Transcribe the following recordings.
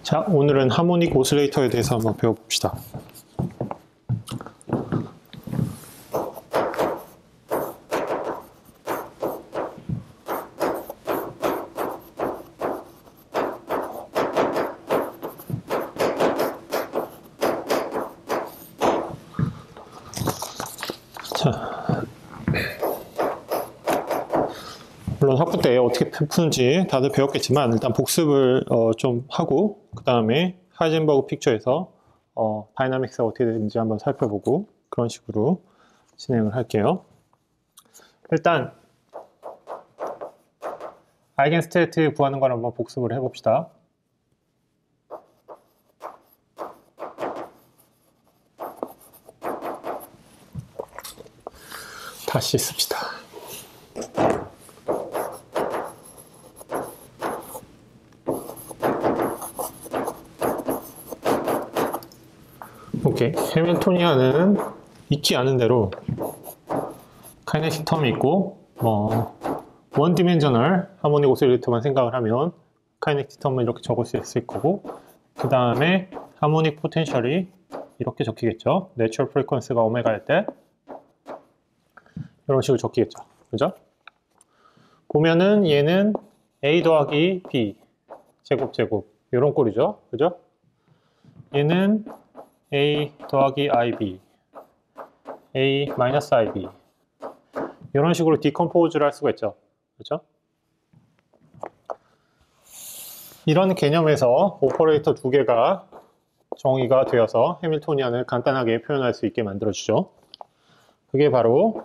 자, 오늘은 하모닉 오실레이터에 대해서 한번 배워봅시다. 자, 물론 학부 때 어떻게 푸는지 다들 배웠겠지만 일단 복습을 좀 하고 그 다음에 하이젠버그 픽처에서 다이나믹스가 어떻게 되는지 한번 살펴보고 그런 식으로 진행을 할게요. 일단 아이겐스테이트 구하는 걸 한번 복습을 해봅시다. 다시 씁시다. 오케이. 해밀토니안은 잊지 않은 대로 카이네틱 텀이 있고 원 디멘셔널 하모닉 오실레이터만 생각을 하면 카이네틱 텀을 이렇게 적을 수 있을 거고 그 다음에 하모닉 포텐셜이 이렇게 적히겠죠. 내추럴 프리퀀스가 오메가일 때 이런 식으로 적히겠죠. 그죠? 보면은 얘는 A 더하기 B 제곱 이런 꼴이죠. 그죠? 얘는 A 더하기 IB A 마이너스 IB 이런 식으로 디컴포즈를 할 수가 있죠. 그렇죠? 이런 개념에서 오퍼레이터 두 개가 정의가 되어서 해밀토니안을 간단하게 표현할 수 있게 만들어주죠. 그게 바로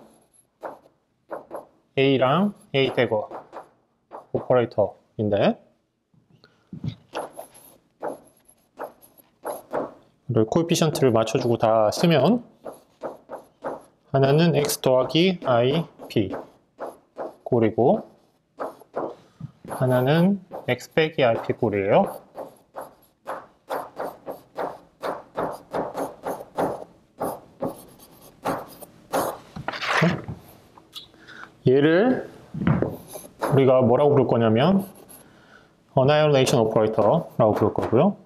A랑 A 대거 오퍼레이터인데 코에피션트를 맞춰주고 다 쓰면 하나는 X 더하기 I, P 꼴이고 하나는 X 빼기 I, P 꼴이에요. 얘를 우리가 뭐라고 부를 거냐면 annihilation operator라고 부를 거고요.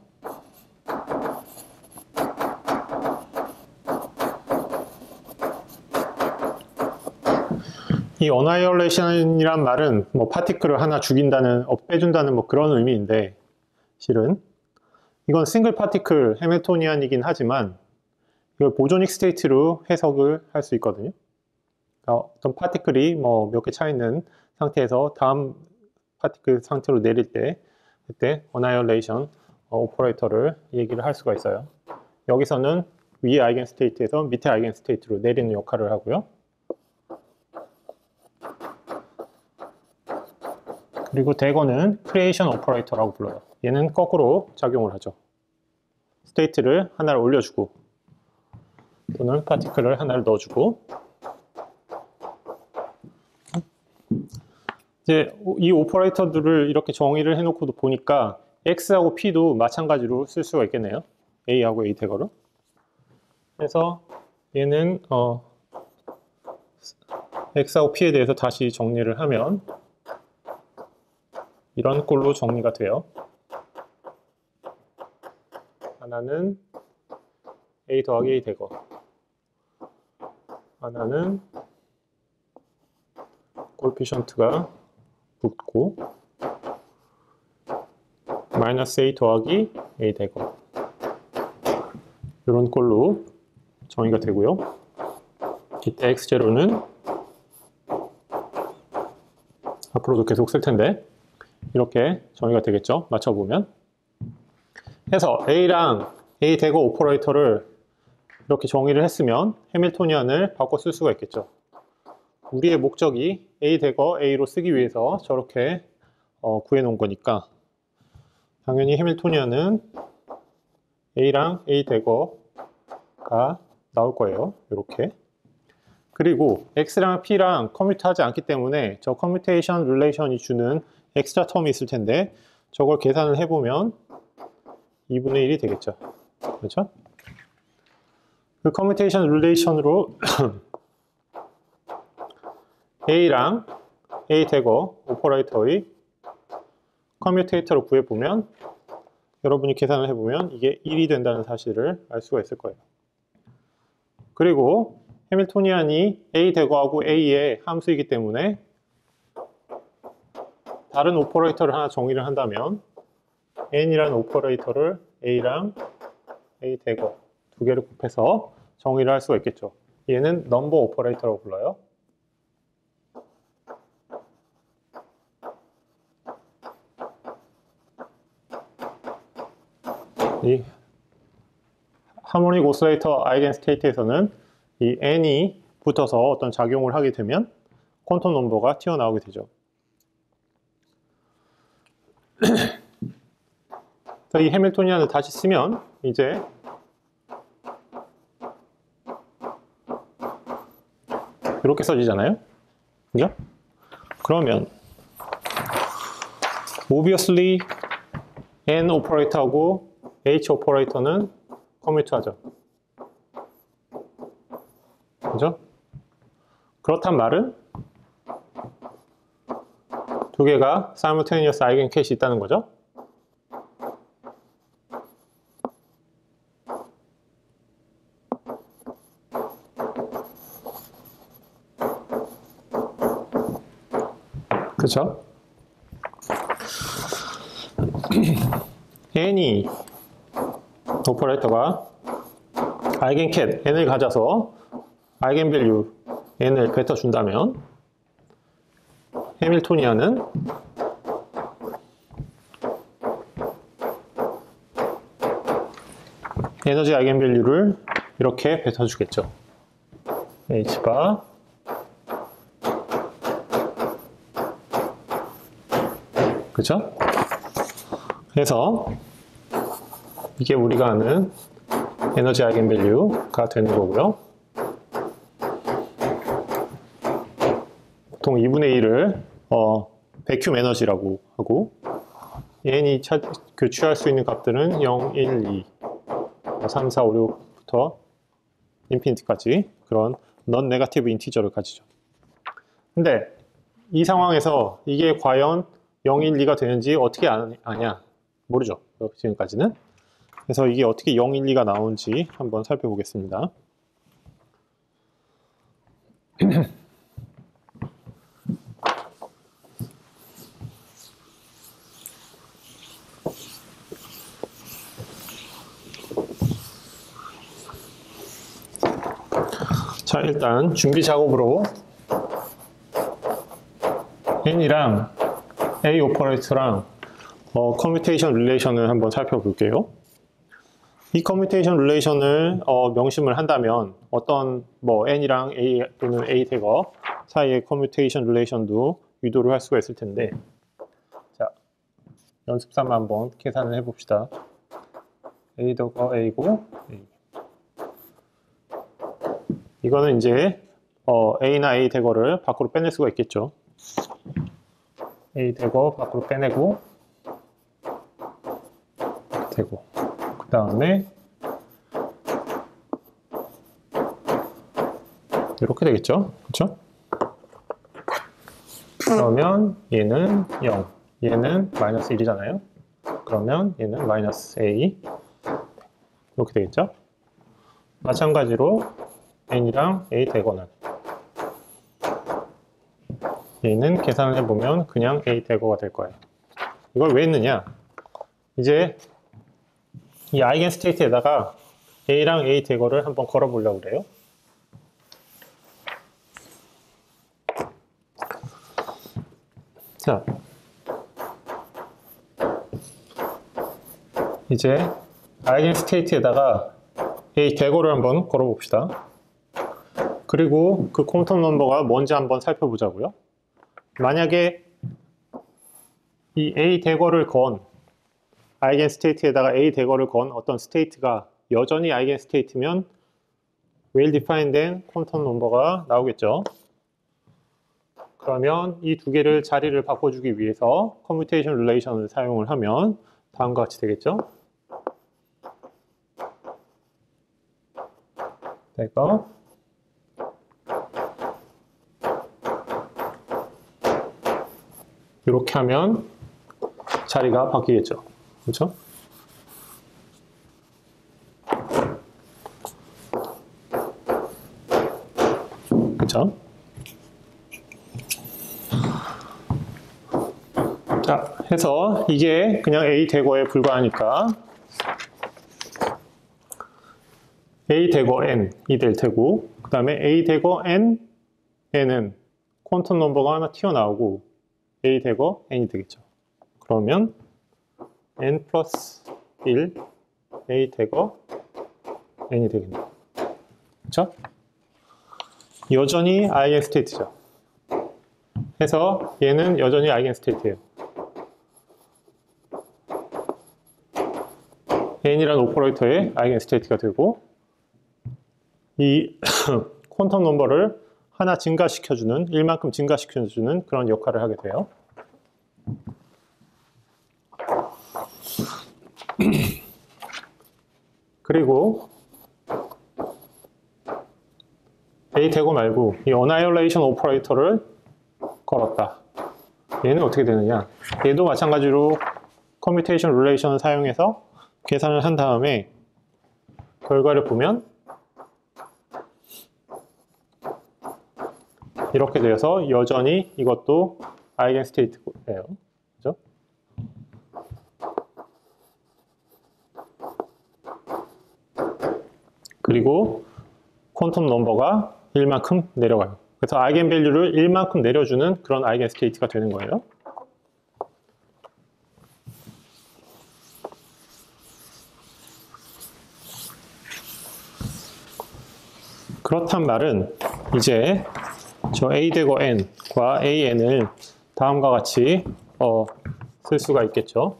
이 annihilation이란 말은 파티클을 하나 죽인다는, 빼준다는 그런 의미인데 실은 이건 싱글 파티클 해밀토니안이긴 하지만 이걸 보조닉 스테이트로 해석을 할 수 있거든요. 어떤 파티클이 몇 개 차 있는 상태에서 다음 파티클 상태로 내릴 때 그때 annihilation 오퍼레이터를 얘기를 할 수가 있어요. 여기서는 위 아이겐 스테이트에서 밑에 아이겐 스테이트로 내리는 역할을 하고요. 그리고 대거는 크리에이션 오퍼레이터라고 불러요. 얘는 거꾸로 작용을 하죠. 스테이트를 하나를 올려주고 또는 파티클을 하나를 넣어주고 이제 이 오퍼레이터들을 이렇게 정의를 해놓고도 보니까 X하고 P도 마찬가지로 쓸 수가 있겠네요. A하고 A 대거로. 그래서 얘는 X하고 P에 대해서 다시 정리를 하면 이런 꼴로 정리가 돼요. 하나는 A 더하기 A 대거 하나는 코에피션트가 붙고 마이너스 A 더하기 A 대거 이런 꼴로 정의가 되고요. 이때 X0는 앞으로도 계속 쓸 텐데 이렇게 정의가 되겠죠. 맞춰보면 해서 A랑 A 대거 오퍼레이터를 이렇게 정의를 했으면 해밀토니안을 바꿔 쓸 수가 있겠죠. 우리의 목적이 A 대거 A로 쓰기 위해서 저렇게 구해 놓은 거니까 당연히 해밀토니안은 A랑 A 대거가 나올 거예요. 이렇게. 그리고 X랑 P랑 커뮤트하지 않기 때문에 저 커뮤테이션 릴레이션이 주는 엑스트라 텀이 있을 텐데 저걸 계산을 해보면 2분의 1이 되겠죠. 그렇죠? 그 커뮤테이션 릴레이션으로 A랑 A 대거 오퍼레이터의 커뮤테이터로 구해보면 여러분이 계산을 해보면 이게 1이 된다는 사실을 알 수가 있을 거예요. 그리고 해밀토니안이 A 대거하고 A의 함수이기 때문에 다른 오퍼레이터를 하나 정의를 한다면 n이라는 오퍼레이터를 A랑 A 대거 두 개를 곱해서 정의를 할 수가 있겠죠. 얘는 넘버 오퍼레이터라고 불러요. 이 하모닉 오시레이터 아이겐 스테이트에서는 이 n이 붙어서 어떤 작용을 하게 되면 퀀텀 넘버가 튀어나오게 되죠. 이 해밀토니안을 다시 쓰면 이제 이렇게 써지잖아요. 그죠? 그러면 obviously n 오퍼레이터하고 h 오퍼레이터는 커뮤트하죠. 그죠? 그렇단 말은 두 개가 simultaneous eigencash이 있다는 거죠. 그렇죠? n이 오퍼레이터가 아이겐캣 n을 가져서 아이겐밸류 n을 뱉어준다면 해밀토니안은 에너지 아이겐밸류를 이렇게 뱉어주겠죠. h바 그죠? 그래서 이게 우리가 아는 에너지 아이겐밸류가 되는 거고요. 보통 2분의 1을 백큐 에너지라고 하고 n이 취할 수 있는 값들은 0, 1, 2, 3, 4, 5, 6부터 인피니티까지 그런 넌 네거티브 인티저를 가지죠. 근데 이 상황에서 이게 과연 0, 1, 2가 되는지 어떻게 아냐? 모르죠. 지금까지는. 그래서 이게 어떻게 0, 1, 2가 나오는지 한번 살펴보겠습니다. 자, 일단 준비 작업으로 n이랑 a 오퍼레이터랑 커뮤테이션 릴레이션을 한번 살펴볼게요. 이 커뮤테이션 릴레이션을 명심을 한다면 어떤 n이랑 a 또는 a 대거 사이의 커뮤테이션 릴레이션도 유도를 할 수가 있을 텐데, 자, 연습 삼아 한번 계산을 해봅시다. a 대거 a고 a. 이거는 이제 a나 a 대거를 밖으로 빼낼 수가 있겠죠. a 대거 밖으로 빼내고 되고 그 다음에 이렇게 되겠죠. 그렇죠? 그러면 얘는 0, 얘는 마이너스 1이잖아요. 그러면 얘는 마이너스 a 이렇게 되겠죠. 마찬가지로 n이랑 a 대거는 얘는 계산을 해보면 그냥 a 대거가 될 거예요. 이걸 왜 했느냐? 이제 이 아이겐 스테이트에다가 a랑 a 대거를 한번 걸어보려고 그래요. 자, 이제 아이겐 스테이트에다가 a 대거를 한번 걸어봅시다. 그리고 그 퀀텀 넘버가 뭔지 한번 살펴보자고요. 만약에 이 a 대거를 건 아이겐 스테이트에다가 a 대거를 건 어떤 스테이트가 여전히 아이겐 스테이트면 well defined 된 퀀텀 넘버가 나오겠죠. 그러면 이 두 개를 자리를 바꿔주기 위해서 커뮤테이션 릴레이션을 사용을 하면 다음과 같이 되겠죠. 대거 이렇게 하면 자리가 바뀌겠죠. 그렇죠? 그쵸? 자, 해서 이게 그냥 A 대거에 불과하니까 A 대거 n이 될 테고, 그 다음에 A 대거 n에는 퀀텀 넘버가 하나 튀어나오고 A 대거 n이 되겠죠. 그러면 n 플러스 1 A 대거 n이 되겠네요. 그쵸? 여전히 아이겐스테이트죠. 해서 얘는 여전히 아이겐스테이트예요. n이라는 오퍼레이터의 아이겐스테이트가 되고, 이 퀀텀 넘버를 하나 증가시켜주는, 1만큼 증가시켜주는 그런 역할을 하게 돼요. 그리고 A 대거 말고 이 annihilation 오퍼레이터를 걸었다. 얘는 어떻게 되느냐? 얘도 마찬가지로 커뮤테이션 릴레이션을 사용해서 계산을 한 다음에 결과를 보면 이렇게 되어서 여전히 이것도 아이겐스테이트예요. 그죠? 그리고 퀀텀 넘버가 1만큼 내려가요. 그래서 아이겐밸류를 1만큼 내려주는 그런 아이겐스테이트가 되는 거예요. 그렇단 말은 이제 저 A 대거 n과 AN을 다음과 같이 쓸 수가 있겠죠.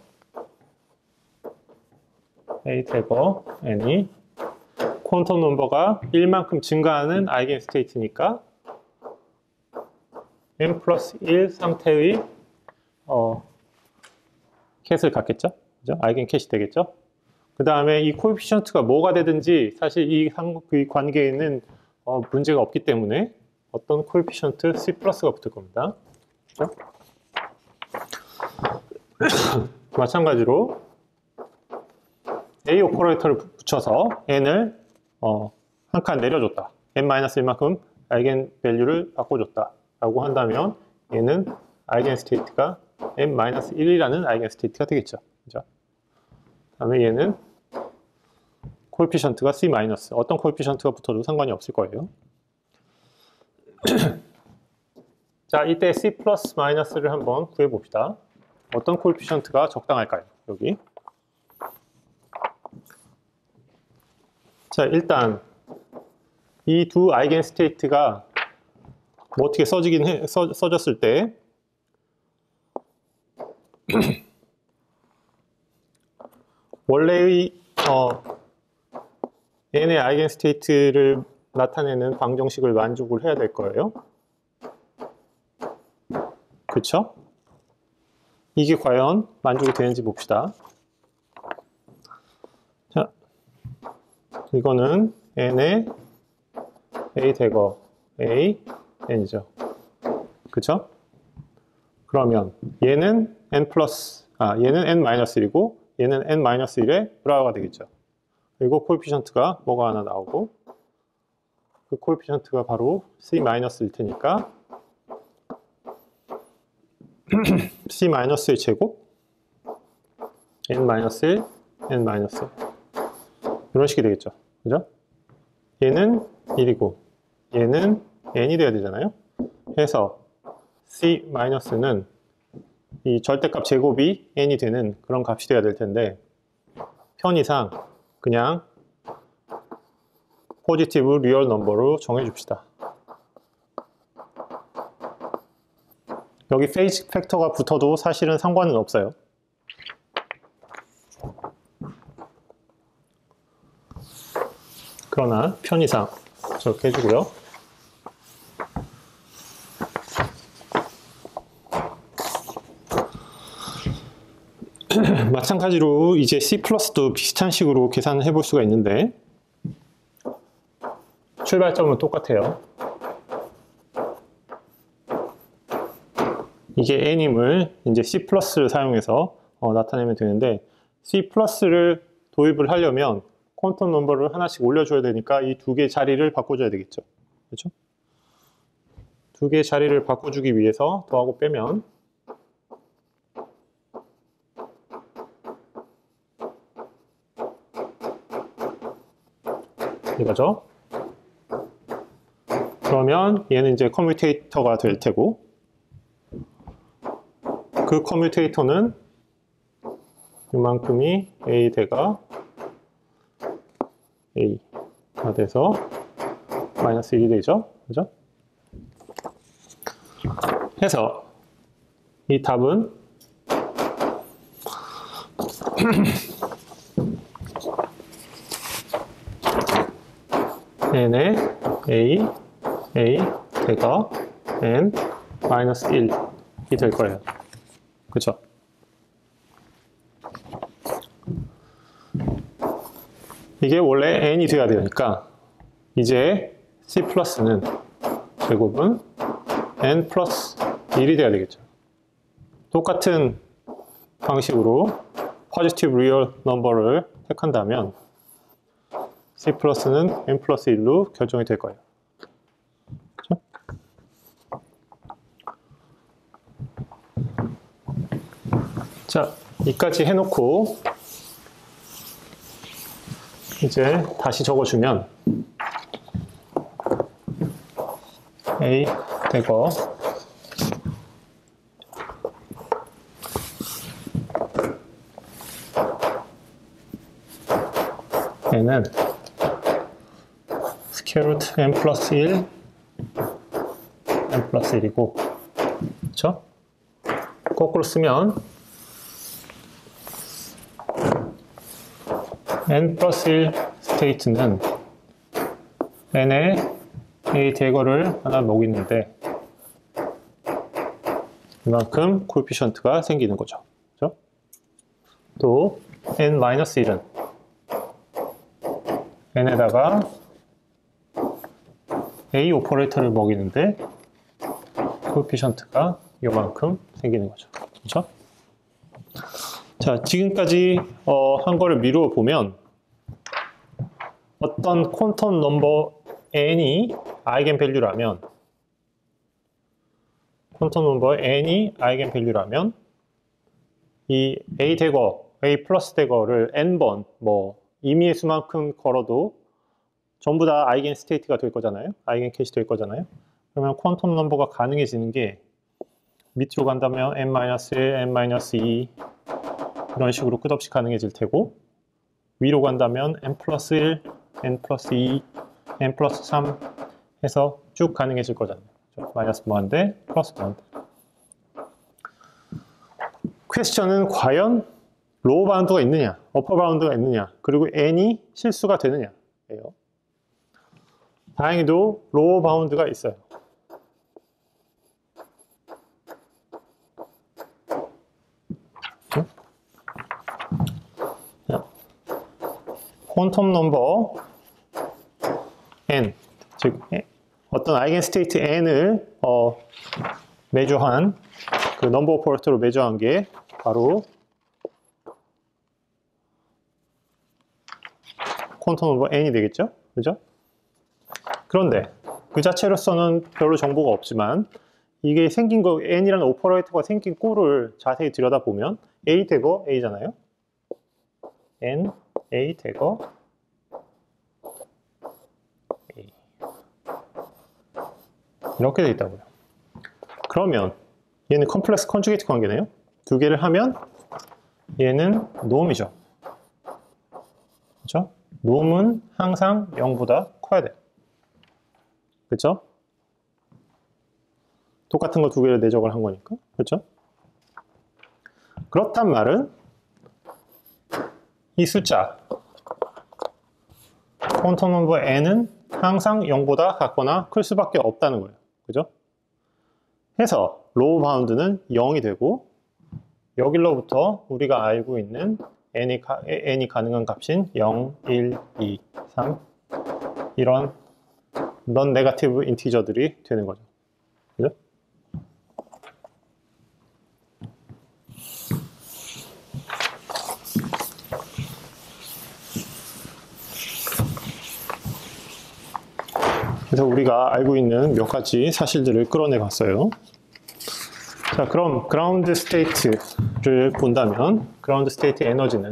A 대거 n이 퀀텀 넘버가 1만큼 증가하는 아이겐스테이트니까 n 플러스 1 상태의 캣을 갖겠죠. 그죠? 아이겐 캣이 되겠죠. 그 다음에 이 코에피션트가 뭐가 되든지 사실 이 관계에는 문제가 없기 때문에 어떤 코에피션트 C 플러스가 붙을 겁니다. 그렇죠? 마찬가지로 A 오퍼레이터를 붙여서 n을 한 칸 내려줬다. n-1만큼 아이겐 밸류를 바꿔줬다 라고 한다면 얘는 아이겐 스테이트가 n-1이라는 아이겐 스테이트가 되겠죠. 그죠? 다음에 얘는 코에피션트가 C-, 어떤 코에피션트가 붙어도 상관이 없을 거예요. 자, 이때 C 플러스 마이너스를 한번 구해봅시다. 어떤 코에피션트가 적당할까요? 여기. 자, 일단 이 두 아이겐 스테이트가 뭐 어떻게 써졌을 때 원래의 n의 아이겐 스테이트를 나타내는 방정식을 만족을 해야 될 거예요. 그쵸? 이게 과연 만족이 되는지 봅시다. 자, 이거는 n의 a 대거 a n이죠. 그쵸? 그러면 얘는 얘는 n-1이고 얘는 n-1의 브라우가 되겠죠. 그리고 코에피션트가 뭐가 하나 나오고 그 코에피션트가 바로 C-일 테니까 C-의 제곱 n-1, n-1 이런 식이 되겠죠. 그죠? 얘는 1이고 얘는 n이 돼야 되잖아요. 해서 C-는 이 절대값 제곱이 n이 되는 그런 값이 돼야 될 텐데 편의상 그냥 포지티브 리얼 넘버로 정해줍시다. 여기 페이지 팩터가 붙어도 사실은 상관은 없어요. 그러나 편의상 저렇게 해주고요. 마찬가지로 이제 C++도 비슷한 식으로 계산을 해볼 수가 있는데 출발점은 똑같아요. 이게 n임을 이제 C++를 사용해서 나타내면 되는데 C++를 도입을 하려면 퀀텀 넘버를 하나씩 올려줘야 되니까 이 두 개의 자리를 바꿔줘야 되겠죠. 그렇죠? 두 개의 자리를 바꿔주기 위해서 더하고 빼면 이거죠. 그러면 얘는 이제 커뮤테이터가 될 테고, 그 커뮤테이터는 이만큼이 A 대가 A가 돼서 마이너스 1이 되죠. 그죠? 해서 이 답은 n의 A 대가 n 마이너스 1이 될 거예요. 그쵸? 이게 원래 n이 돼야 되니까 이제 C 플러스는 제곱은 n 플러스 1이 돼야 되겠죠. 똑같은 방식으로 positive real number를 택한다면 C 플러스는 n 플러스 1로 결정이 될 거예요. 그렇죠? 자, 이까지 해놓고 이제 다시 적어주면 A 대거 n은 스퀘어 루트 n 플러스 1 n 플러스 1이고, 그쵸? 거꾸로 쓰면 n 플러스 1 스테이트는 n의 a 대거를 하나 먹이는데 이만큼 코에피션트가 생기는 거죠. 그죠? 또 n-1은 n에다가 a 오퍼레이터를 먹이는데 코에피션트가 요만큼 생기는 거죠. 그렇죠? 자, 지금까지 한 거를 미루어 보면 어떤 퀀텀 넘버 n이 아이겐 밸류라면 이 a 대거, a 플러스 대거를 n번 뭐 임의의 수만큼 걸어도 전부 다 아이겐 스테이트가 될 거잖아요. 아이겐 캐시 될 거잖아요. 그러면 퀀텀 넘버가 가능해지는 게 밑으로 간다면 n-1, n-2 그런 식으로 끝없이 가능해질 테고, 위로 간다면 n 플러스 1, n 플러스 2, n 플러스 3 해서 쭉 가능해질 거잖아요. 마이너스 무한대, 플러스 무한대. 퀘스천은 과연 로우 바운드가 있느냐, 어퍼 바운드가 있느냐, 그리고 n이 실수가 되느냐예요. 다행히도 로우 바운드가 있어요. 퀀텀 넘버 n, 즉 어떤 아이겐 스테이트 n을 매주한 그 넘버 오퍼레이터로 매주한 게 바로 퀀텀 넘버 n이 되겠죠? 그죠? 그런데 그 자체로서는 별로 정보가 없지만 이게 생긴 거, n이라는 오퍼레이터가 생긴 꼴을 자세히 들여다보면 a 대거 a잖아요. n a 대거 a 이렇게 되어 있다고요. 그러면 얘는 컴플렉스 컨주게이트 관계네요. 두 개를 하면 얘는 놈이죠. 그렇죠? 놈은 항상 0보다 커야 돼요. 그렇죠? 똑같은 거 두 개를 내적을 한 거니까. 그렇죠? 그렇단 말은 이 숫자 퀀텀 넘버 n은 항상 0보다 같거나 클 수밖에 없다는 거예요. 그죠? 해서 로우 바운드는 0이 되고 여기로부터 우리가 알고 있는 n이 가능한 값인 0, 1, 2, 3 이런 넌 네거티브 인티저들이 되는 거죠. 그죠? 그래서 우리가 알고 있는 몇 가지 사실들을 끌어내 봤어요. 자, 그럼 그라운드 스테이트를 본다면 그라운드 스테이트 에너지는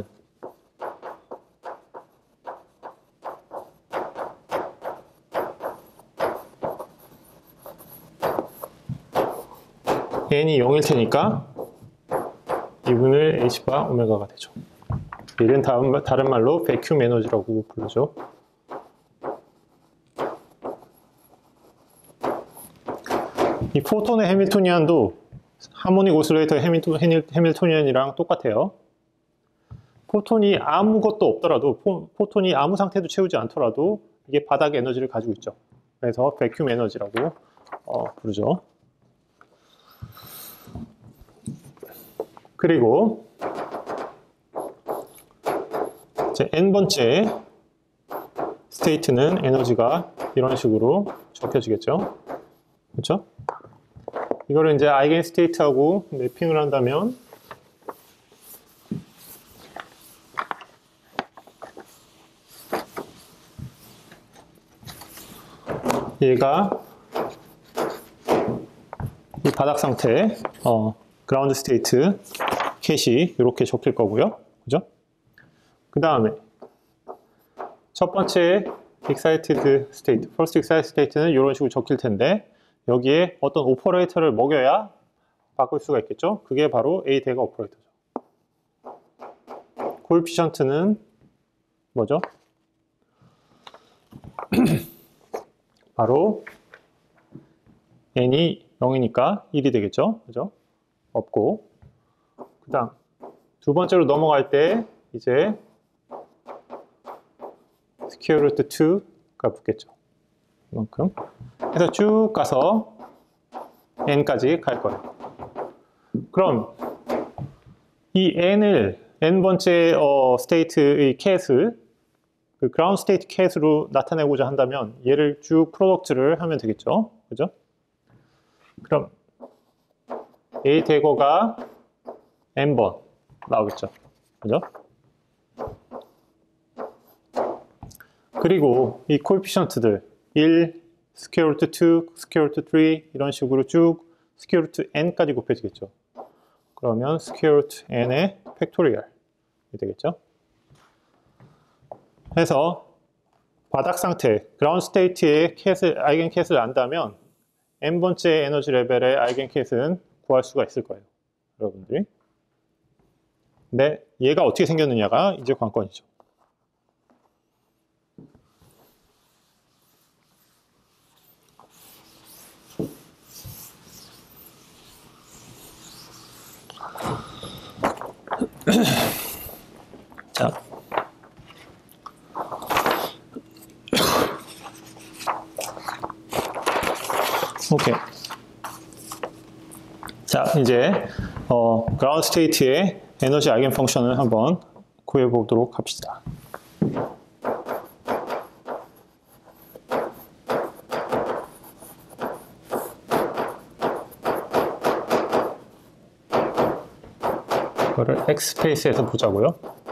n이 0일 테니까 2분의 h바 오메가가 되죠. 이는 다른 말로 베큐um 에너지라고 부르죠. 이 포톤의 해밀토니안도 하모닉 오실레이터의 해밀토니안이랑 똑같아요. 포톤이 아무것도 없더라도, 포톤이 아무 상태도 채우지 않더라도 이게 바닥 에너지를 가지고 있죠. 그래서 베큐um 에너지라고 부르죠. 그리고 이제 n번째 스테이트는 에너지가 이런 식으로 적혀지겠죠. 그렇죠? 이거를 이제 아이겐 스테이트하고 매핑을 한다면 얘가 이 바닥 상태 그라운드 스테이트 캣이 이렇게 적힐 거고요. 그죠? 그 다음에 첫 번째 excited state, first excited state는 이런 식으로 적힐 텐데 여기에 어떤 오퍼레이터를 먹여야 바꿀 수가 있겠죠? 그게 바로 A 대거 오퍼레이터죠. 코에피션트는 뭐죠? 바로 n이 0이니까 1이 되겠죠? 그죠? 없고 그 다음 두 번째로 넘어갈 때 이제 square root 2가 붙겠죠. 이만큼 해서 쭉 가서 n까지 갈 거예요. 그럼 이 n번째 스테이트의 캣을 그 그라운드 스테이트 캣으로 나타내고자 한다면 얘를 쭉 프로덕트를 하면 되겠죠. 그죠? 그럼 A 대거가 n번 나오겠죠. 그죠? 그리고 이 코에피션트들 1, 스퀘어 루트 2, 스퀘어 루트 3 이런 식으로 쭉 스퀘어 루트 n까지 곱해지겠죠. 그러면 스퀘어 루트 n의 팩토리얼이 되겠죠. 해서 바닥 상태, 그라운드 스테이트의 아이겐 캣을 안다면 n번째 에너지 레벨의 아이겐 캣은 구할 수가 있을 거예요. 여러분들이. 근데 얘가 어떻게 생겼느냐가 이제 관건이죠. 자, 오케이. 자, 이제 그라운드 스테이트의 에너지 아이겐 펑션을 한번 구해 보도록 합시다. 이거를 X 스페이스에서 보자고요.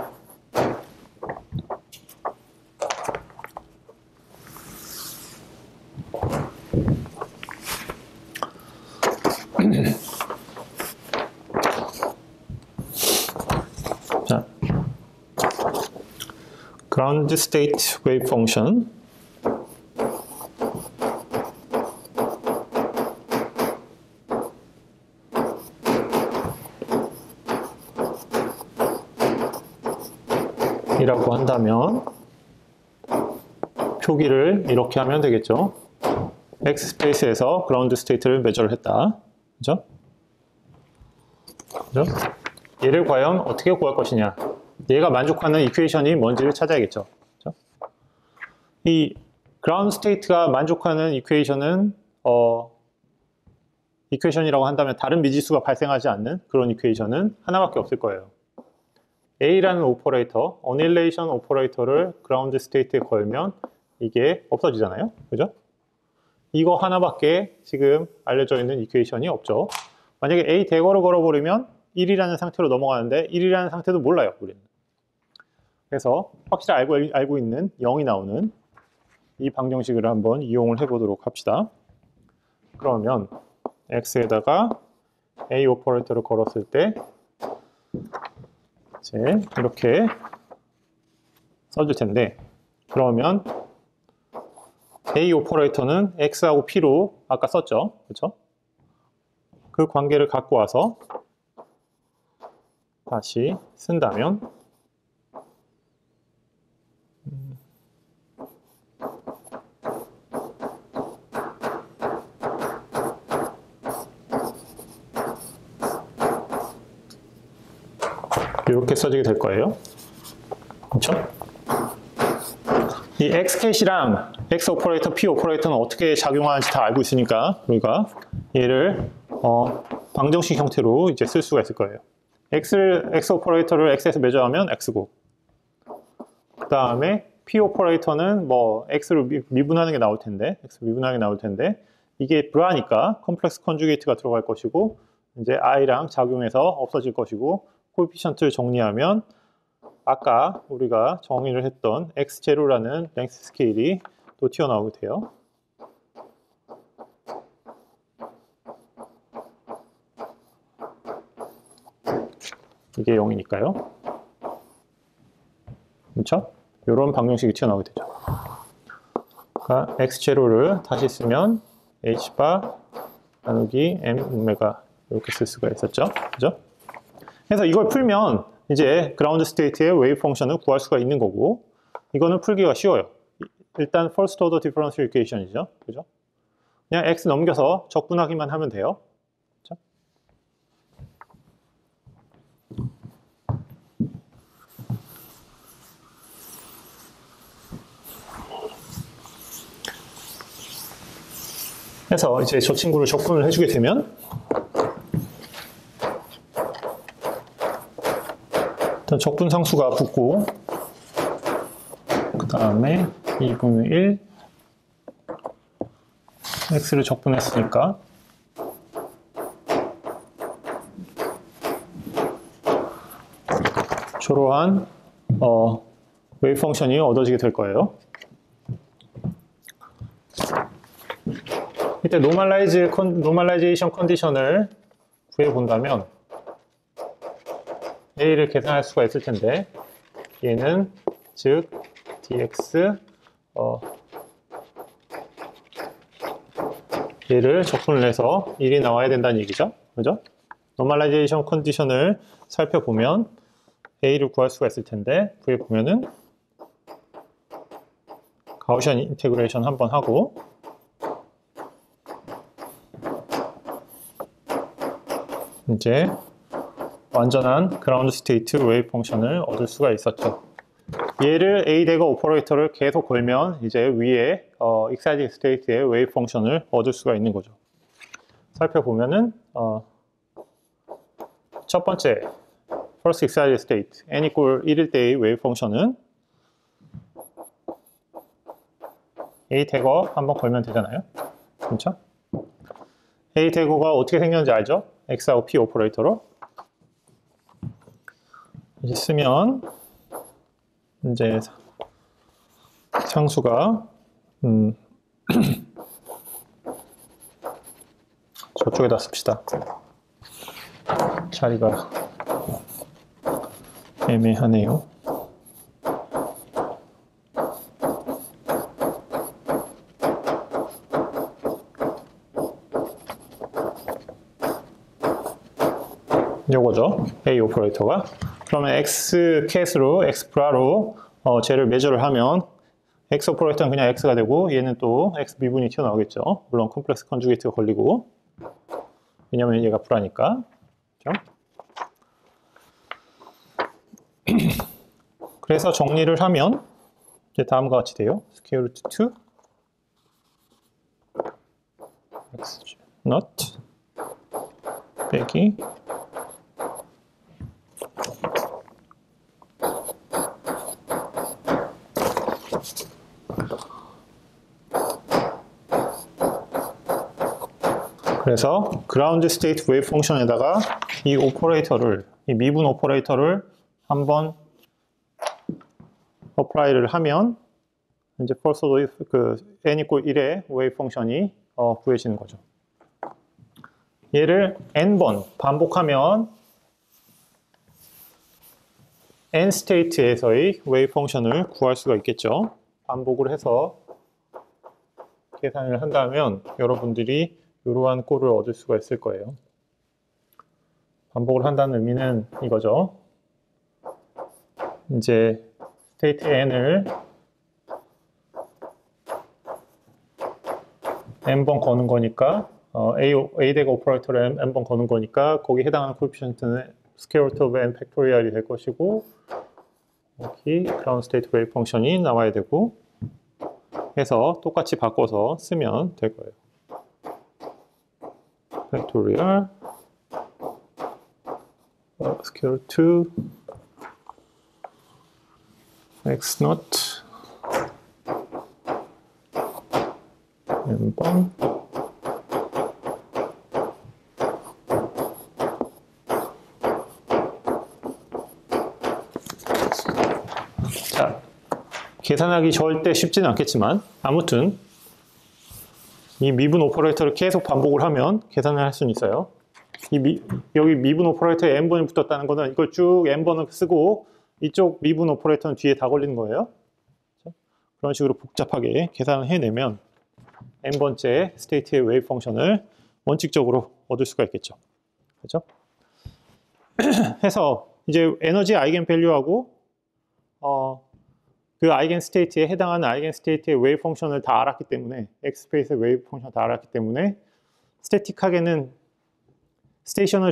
자, ground state wave function 이라고 한다면 표기를 이렇게 하면 되겠죠. X 스페이스에서 그라운드 스테이트를 메저를 했다. 그죠? 그죠? 얘를 과연 어떻게 구할 것이냐? 얘가 만족하는 이퀘이션이 뭔지를 찾아야겠죠. 그죠? 이 그라운드 스테이트가 만족하는 이퀘이션은 이퀘이션이라고 한다면 다른 미지수가 발생하지 않는 그런 이퀘이션은 하나밖에 없을 거예요. A라는 오퍼레이터, 어닐레이션 오퍼레이터를 그라운드 스테이트에 걸면 이게 없어지잖아요. 그죠? 이거 하나밖에 지금 알려져 있는 이퀘이션이 없죠. 만약에 A 대거를 걸어버리면 1이라는 상태로 넘어가는데 1이라는 상태도 몰라요, 우리는. 그래서 확실히 알고 있는 0이 나오는 이 방정식을 한번 이용을 해 보도록 합시다. 그러면 x에다가 a 오퍼레이터를 걸었을 때 이제 이렇게 써줄 텐데, 그러면 a 오퍼레이터는 x하고 p로 아까 썼죠, 그렇죠? 그 관계를 갖고 와서 다시 쓴다면 이렇게 써지게 될 거예요. 그렇죠? 이 x캣이랑 x 오퍼레이터, p 오퍼레이터는 어떻게 작용하는지 다 알고 있으니까 우리가 얘를 방정식 형태로 이제 쓸 수가 있을 거예요. x 오퍼레이터를 x에서 매저하면 x고, 그 다음에 p 오퍼레이터는 뭐 x를 미분하는 게 나올 텐데, 이게 불하니까 컴플렉스 컨주게이트가 들어갈 것이고, 이제 i랑 작용해서 없어질 것이고, 코에피션트를 정리하면 아까 우리가 정의를 했던 x0라는 랭스 스케일이 또 튀어나오게 돼요. 이게 0이니까요. 그렇죠? 이런 방정식이 튀어나오게 되죠. 그러니까 x0를 다시 쓰면 h바 나누기 m 오메가 이렇게 쓸 수가 있었죠. 그죠? 그래서 이걸 풀면 이제 그라운드 스테이트의 웨이브 펑션을 구할 수가 있는 거고, 이거는 풀기가 쉬워요. 일단 first order differential equation이죠. 그죠? 그냥 x 넘겨서 적분하기만 하면 돼요. 그죠? 그래서 이제 저 친구를 적분을 해주게 되면 일단 적분 상수가 붙고, 그 다음에 2분의 1 x를 적분했으니까 저러한 웨이브 펑션이 얻어지게 될 거예요. 이때 노멀라이제이션 컨디션을 구해 본다면 a를 계산할 수가 있을 텐데, 얘는 즉 dx 얘를 적분을 해서 1이 나와야 된다는 얘기죠. 그죠? 노멀라이제이션 컨디션을 살펴보면 a를 구할 수가 있을 텐데, 구해 보면은 가우시안 인테그레이션 한번 하고, 이제 완전한 그라운드 스테이트 웨이브 펑션을 얻을 수가 있었죠. 얘를 a 대거 오퍼레이터를 계속 걸면 이제 위에 excited state의 웨이브 펑션을 얻을 수가 있는 거죠. 살펴보면은 첫 번째 first excited state n equal 1일 때의 웨이브 펑션은 a 대거 한번 걸면 되잖아요. 그렇죠? a 대거가 어떻게 생겼는지 알죠? x하고 p 오퍼레이터로 이제 쓰면 이제 상수가 저쪽에다 씁시다. 자리가 애매하네요. 요거죠. A 오퍼레이터가. 그러면 x 캣으로 x 브라로 쟤를 매저를 하면 x 오퍼레이터는 그냥 x가 되고, 얘는 또 x 미분이 튀어나오겠죠. 물론 컴플렉스 컨주게이트가 걸리고, 왜냐면 얘가 불하니까. 그렇죠? 그래서 정리를 하면 이제 다음과 같이 돼요. 스퀘어 루트 2 x not 빼기 그래서 그라운드 스테이트 웨이브 펑션에다가 이 오퍼레이터를, 이 미분 오퍼레이터를 한번 어플라이를 하면 이제 first order 그 n equal 1의 웨이브 펑션이 구해지는 거죠. 얘를 n번 반복하면 n 스테이트에서의 웨이브 펑션을 구할 수가 있겠죠. 반복을 해서 계산을 한다면 여러분들이 이러한 꼴을 얻을 수가 있을 거예요. 반복을 한다는 의미는 이거죠. 이제 스테이트 n을 n번 거는 거니까 A 대가 오퍼레이터를 n번 거는 거니까 거기에 해당하는 코에피션트는 스퀘어 루트 오브 n 팩토리얼이 될 것이고 여기 그라운드 스테이트 웨이브 펑션이 나와야 되고 해서 똑같이 바꿔서 쓰면 될 거예요. 팩토리얼 스퀘어 루트 x not n번 자, 계산하기 절대 쉽지는 않겠지만 아무튼 이 미분 오퍼레이터를 계속 반복을 하면 계산을 할 수는 있어요. 여기 미분 오퍼레이터에 n번이 붙었다는 거는 이걸 쭉 n번을 쓰고 이쪽 미분 오퍼레이터는 뒤에 다 걸리는 거예요. 그런 식으로 복잡하게 계산을 해내면 n번째 스테이트의 웨이브 펑션을 원칙적으로 얻을 수가 있겠죠. 그렇죠? 해서 이제 에너지 아이겐 밸류하고 그 아이겐 스테이트에 해당하는 아이겐 스테이트의 웨이브 펑션을 다 알았기 때문에 X 스페이스의 웨이브 펑션 다 알았기 때문에 스태틱하게는 스테이셔너리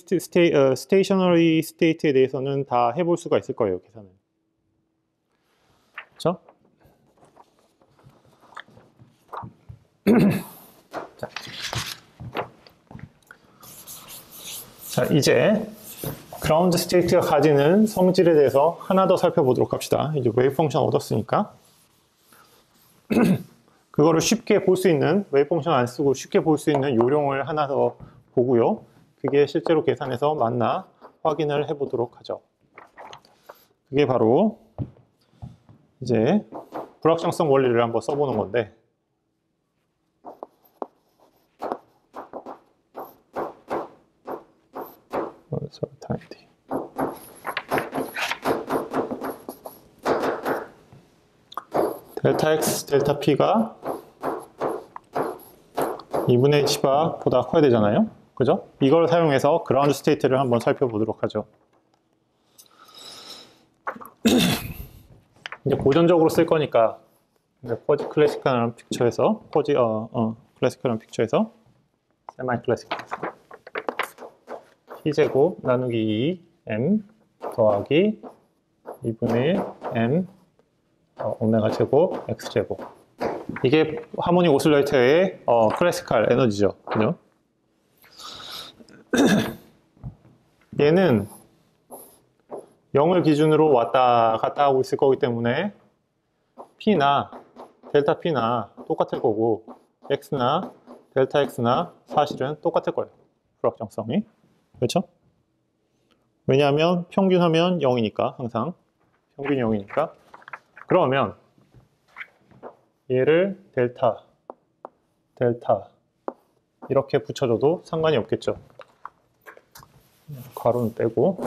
스테이트에 대해서는 다 해볼 수가 있을 거예요, 계산을. 그렇죠? 자, 이제 그라운드 스테이트가 가지는 성질에 대해서 하나 더 살펴보도록 합시다. 이제 웨이브 펑션 얻었으니까 그거를 쉽게 볼 수 있는, 웨이브 펑션 안 쓰고 쉽게 볼 수 있는 요령을 하나 더 보고요. 그게 실제로 계산해서 맞나 확인을 해보도록 하죠. 그게 바로 이제 불확정성 원리를 한번 써보는 건데 델타 X, 델타 P가 2분의 H바 보다 커야 되잖아요. 그죠? 이걸 사용해서 그라운드 스테이트를 한번 살펴보도록 하죠. 이제 고전적으로 쓸 거니까 클래시컬한 픽처에서 클래시컬한 픽처에서 세마이 클래시컬에서 P제곱 나누기 2 M 더하기 2분의 1 M 오메가 제곱 X 제곱 이게 하모닉 오실레이터의 클래시컬 에너지죠. 그죠? 얘는 0을 기준으로 왔다 갔다 하고 있을 거기 때문에 P나 델타 P나 똑같을 거고 X나 델타 X나 사실은 똑같을 거예요. 불확정성이. 그렇죠? 왜냐하면 평균하면 0이니까 항상 평균이 0이니까 그러면 얘를 델타 이렇게 붙여줘도 상관이 없겠죠. 괄호는 떼고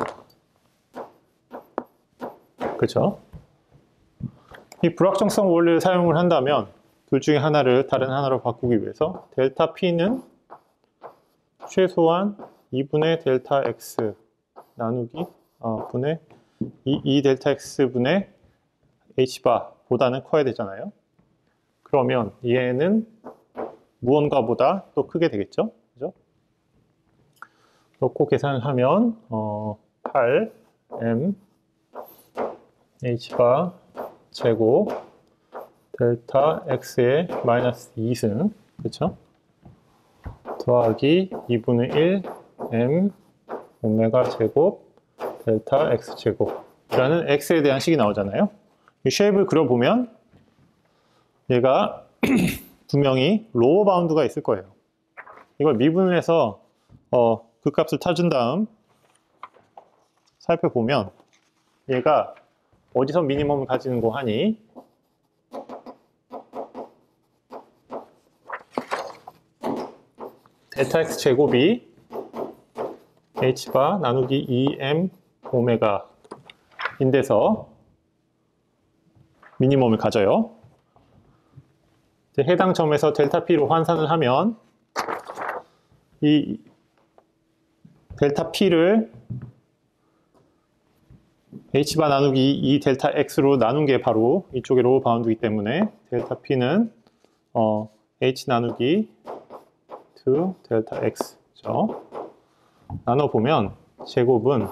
그렇죠? 이 불확정성 원리를 사용을 한다면 둘 중에 하나를 다른 하나로 바꾸기 위해서 델타 P는 최소한 2분의 델타 X 나누기 분의 2 델타 X 분의 H바 보다는 커야 되잖아요. 그러면 얘는 무언가보다 또 크게 되겠죠? 그죠? 그렇고 계산을 하면 8 M H바 제곱 델타 X의 마이너스 2승 그렇죠? 더하기 2분의 1 M 오메가 제곱 델타 X 제곱 라는 X에 대한 식이 나오잖아요. 이 쉐입을 그려보면 얘가 분명히 로어 바운드가 있을 거예요. 이걸 미분을 해서 그 값을 찾은 다음 살펴보면 얘가 어디서 미니멈을 가지는 거 하니 델타 x 제곱이 h바 나누기 2m 오메가 인데서 미니멈을 가져요. 해당 점에서 델타 p로 환산을 하면 이 델타 p를 h바 나누기 2 델타 x로 나눈 게 바로 이쪽의 로우 바운드이기 때문에 델타 p는 h 나누기 2 델타 x죠. 나눠보면 제곱은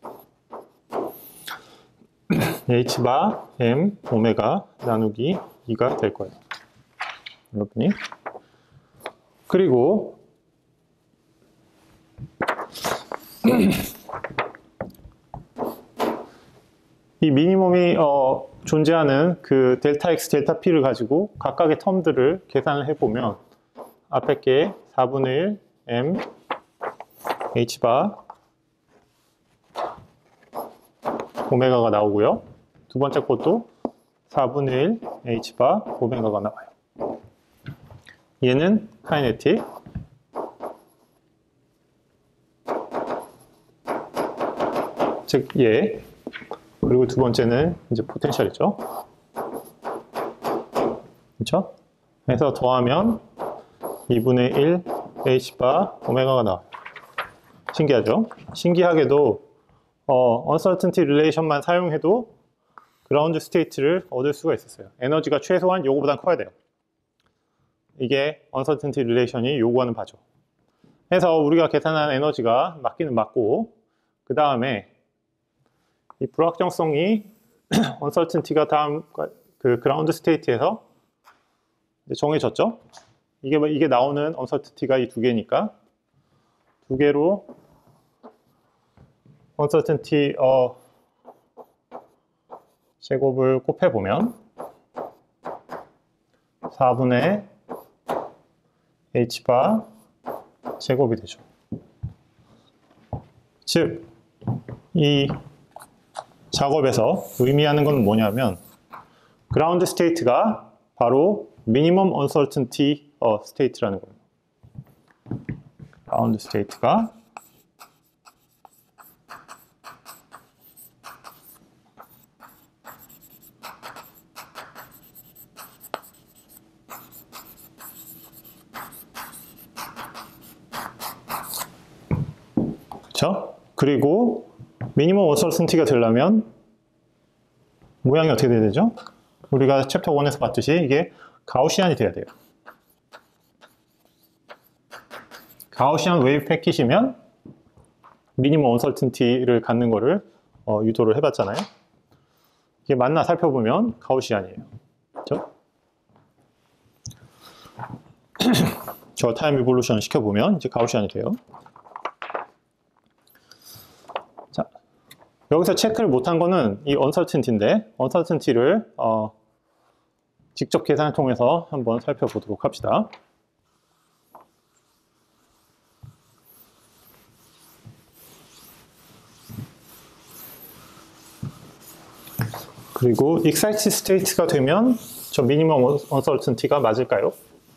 h바 m 오메가 나누기 2가 될 거예요. 여러분이. 그리고 이 미니멈이 존재하는 그 델타 x, 델타 p를 가지고 각각의 텀들을 계산을 해보면 앞에 게 4분의 1 m h바 오메가가 나오고요. 두 번째 것도 4분의 1 h바 오메가가 나와요. 얘는 카이네틱, 즉 얘. 그리고 두 번째는 이제 포텐셜이죠. 그렇죠? 그래서 더하면 2분의 1 h바 오메가가 나와요. 신기하죠? 신기하게도 uncertainty relation만 사용해도 그라운드 스테이트를 얻을 수가 있었어요. 에너지가 최소한 요거보단 커야 돼요. 이게 uncertainty relation이 요구하는 바죠. 그래서 우리가 계산한 에너지가 맞기는 맞고 그 다음에 이 불확정성이 uncertainty가 다음 그 그라운드 스테이트에서 정해졌죠. 이게 나오는 uncertainty가 이 두 개니까 두 개로 uncertainty 제곱을 곱해보면 4분의 h바 제곱이 되죠. 즉, 이 작업에서 의미하는 건 뭐냐면 그라운드 스테이트가 바로 미니멈 언설튼티 스테이트라는 거예요. 그라운드 스테이트가 그렇죠? 그리고 미니멈 언설튼티가 되려면 모양이 어떻게 돼야 되죠? 우리가 챕터 1에서 봤듯이 이게 가우시안이 돼야 돼요. 가우시안 웨이브 패킷이면 미니멈 언설튼티를 갖는 거를 유도를 해봤잖아요. 이게 맞나 살펴보면 가우시안이에요. 그렇죠? 저 타임 리볼루션 시켜보면 이제 가우시안이 돼요. 자, 여기서 체크를 못한 거는 이 언설튼티인데 언설튼티를 직접 계산을 통해서 한번 살펴보도록 합시다. 그리고 excited state가 되면 저 미니멈 언설튼티가 맞을까요?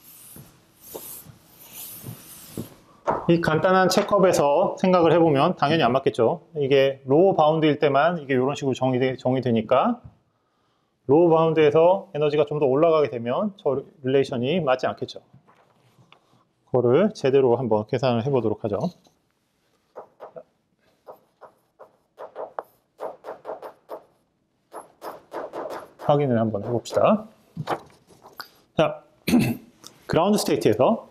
이 간단한 체크업에서 생각을 해보면 당연히 안 맞겠죠. 이게 로우 바운드일 때만 이게 이런 식으로 정의되니까 로우 바운드에서 에너지가 좀 더 올라가게 되면 저 릴레이션이 맞지 않겠죠. 그거를 제대로 한번 계산을 해보도록 하죠. 확인을 한번 해봅시다. 자, 그라운드 스테이트에서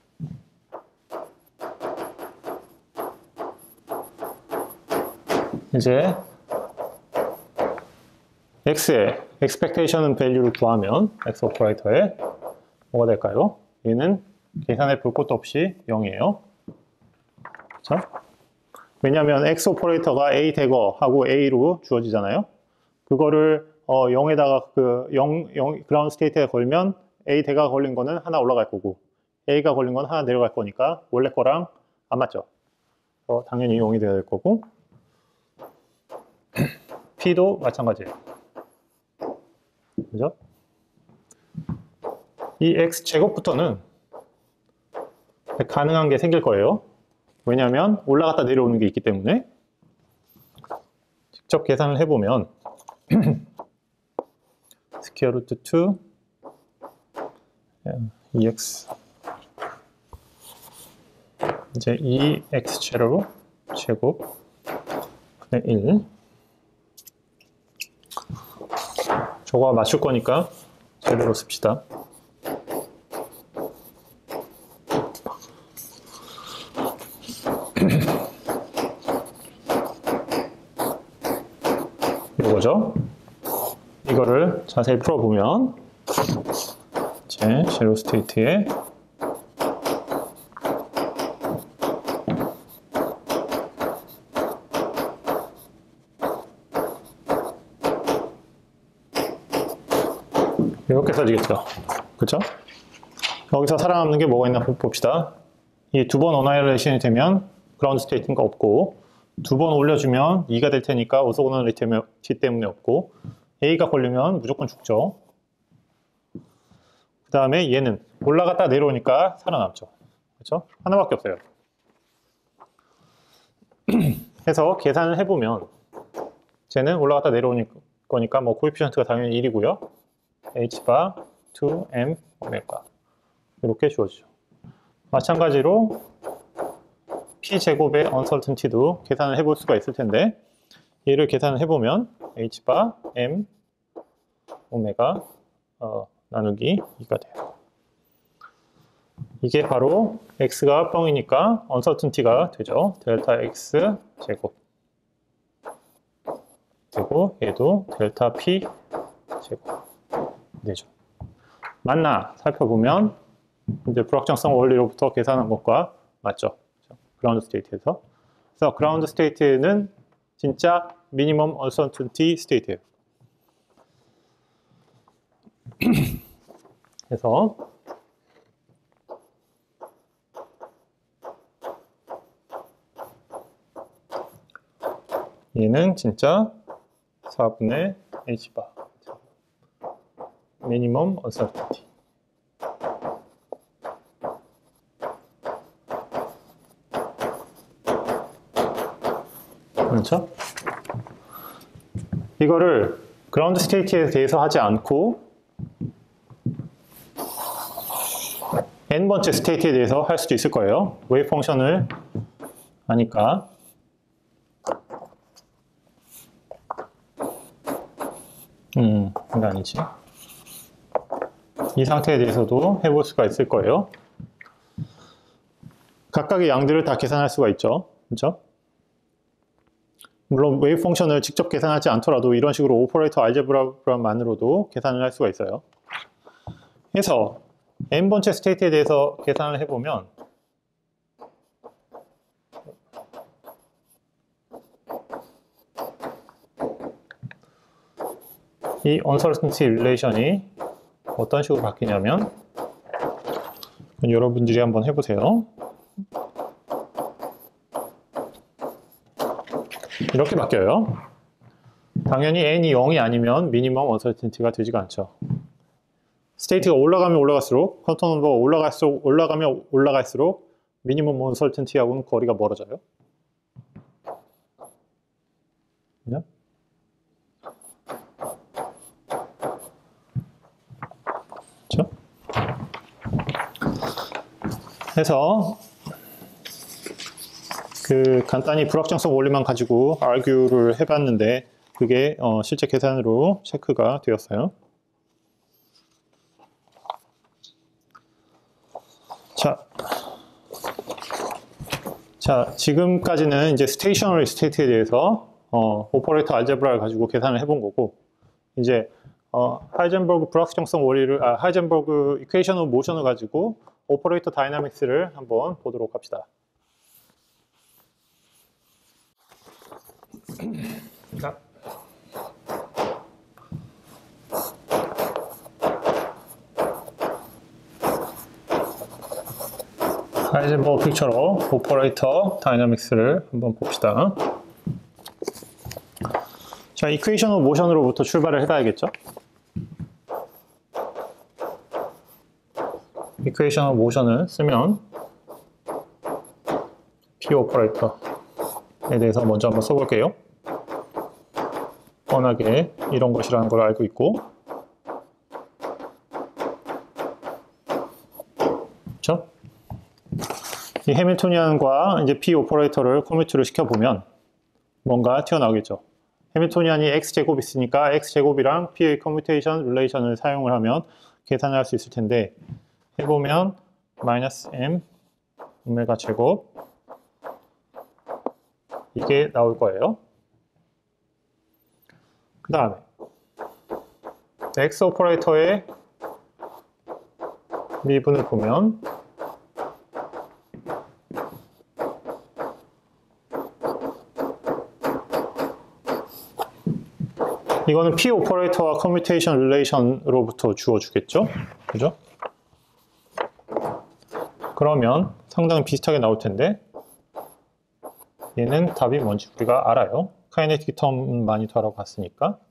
이제 x의 expectation value를 구하면 x 오퍼레이터에 뭐가 될까요? 얘는 계산해 볼 것도 없이 0이에요. 그렇죠? 왜냐하면 x 오퍼레이터가 a 대거 하고 a로 주어지잖아요. 그거를 0에다가 그라운드 스테이트에 걸면 a 대가 걸린 거는 하나 올라갈 거고 a가 걸린 건 하나 내려갈 거니까 원래 거랑 안 맞죠. 당연히 0이 돼야 될 거고 p도 마찬가지예요. 그죠? 이 x 제곱부터는 가능한 게 생길 거예요. 왜냐하면 올라갔다 내려오는 게 있기 때문에. 직접 계산을 해보면 스퀘어 루트 2 2x 이제 2x 제곱 분의 1 저거 맞출 거니까 제대로 씁시다. 이거죠. 이거를 자세히 풀어보면 이제 제로 스테이트에 이렇게 써지겠죠. 그쵸? 여기서 살아남는 게 뭐가 있나 봅시다. 이 두 번 어나이레이션이 되면 그라운드 스테이트가 없고, 두 번 올려주면 2가 될 테니까 오소고널리티 때문에 없고, A가 걸리면 무조건 죽죠. 그 다음에 얘는 올라갔다 내려오니까 살아남죠. 그렇죠? 하나밖에 없어요. 해서 계산을 해보면 쟤는 올라갔다 내려오는 거니까 뭐 코에피션트가 당연히 1이고요. h바 2m 오메가 이렇게 주어지죠. 마찬가지로 p제곱의 uncertainty도 계산을 해볼 수가 있을 텐데, 얘를 계산을 해보면 h바 m 오메가 나누기 2가 돼요. 이게 바로 x가 뻥이니까 uncertainty가 되죠. 델타 x 제곱. 그리고 얘도 델타 p 제곱 되죠. 맞나 살펴보면 이제 불확정성 원리로부터 계산한 것과 맞죠. 그라운드 스테이트에서. 그래서 그라운드 스테이트는 진짜 미니멈 uncertainty 스테이트예요. 그래서 얘는 진짜 4분의 h바 미니멈 uncertainty. 그렇죠? 이거를 그라운드 스테이트에 대해서 하지 않고 n번째 스테이트에 대해서 할 수도 있을 거예요. 웨이브 펑션을 하니까. 이거 아니지. 이 상태에 대해서도 해볼 수가 있을 거예요. 각각의 양들을 다 계산할 수가 있죠. 그렇죠? 물론 웨이브 펑션을 직접 계산하지 않더라도 이런 식으로 오퍼레이터 알제브라만으로도 계산을 할 수가 있어요. 그래서 n번째 스테이트에 대해서 계산을 해보면 이 uncertainty relation이 어떤 식으로 바뀌냐면, 여러분들이 한번 해보세요. 이렇게 바뀌어요. 당연히 n이 0이 아니면 미니멈 uncertainty가 되지가 않죠. 스테이트가 올라가면 올라갈수록, 컨트롤 넘버가 올라가면 올라갈수록 미니멈 uncertainty하고는 거리가 멀어져요. 그냥? 그렇죠? 해서 그 간단히 불확정성 원리만 가지고 argue를 해봤는데 그게 실제 계산으로 체크가 되었어요. 자, 지금까지는 이제 스테이셔너리 스테이트에 대해서 오퍼레이터 알제브라를 가지고 계산을 해본 거고, 이제 하이젠버그 불확정성 원리를 하이젠버그 이퀘이션 오브 모션을 가지고 오퍼레이터 다이나믹스를 한번 보도록 합시다. 자. 하이젠버그 픽처로 오퍼레이터 다이나믹스를 한번 봅시다. 자, 이퀘이션 오브 모션으로부터 출발을 해봐야겠죠? 이퀘이션 오브 모션을 쓰면 P 오퍼레이터에 대해서 먼저 한번 써볼게요. 뻔하게 이런 것이라는 걸 알고 있고, 그렇죠? 이 해밀토니안과 이제 P 오퍼레이터를 커뮤트를 시켜보면 뭔가 튀어나오겠죠. 해밀토니안이 x제곱 있으니까 x제곱이랑 P의 커뮤테이션 릴레이션을 사용을 하면 계산을 할 수 있을 텐데, 해보면 마이너스 m 오메가 제곱 이게 나올 거예요. 그 다음에 x 오퍼레이터의 미분을 보면 이거는 P 오퍼레이터와 커뮤테이션 릴레이션으로부터 주어주겠죠? 그죠? 그러면 상당히 비슷하게 나올 텐데, 얘는 답이 뭔지 우리가 알아요. 카이네틱 텀은 많이 돌아갔으니까.